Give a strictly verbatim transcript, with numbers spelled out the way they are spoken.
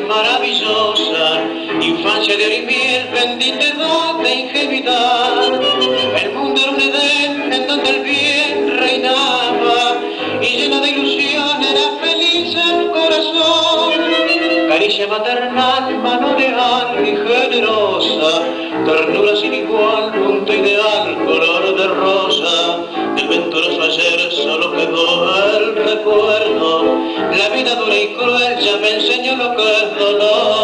maravillosa, infancia de oro y miel, bendita edad de ingenuidad. El mundo era un Edén en donde el bien reinaba y lleno de ilusión era feliz el corazón. Caricia maternal, mano de ángel generosa, ternura sin igual, punto ideal, color de rosa. Del venturoso ayer solo quedó el recuerdo, la vida dura y cruel ya me enseñó lo que es dolor.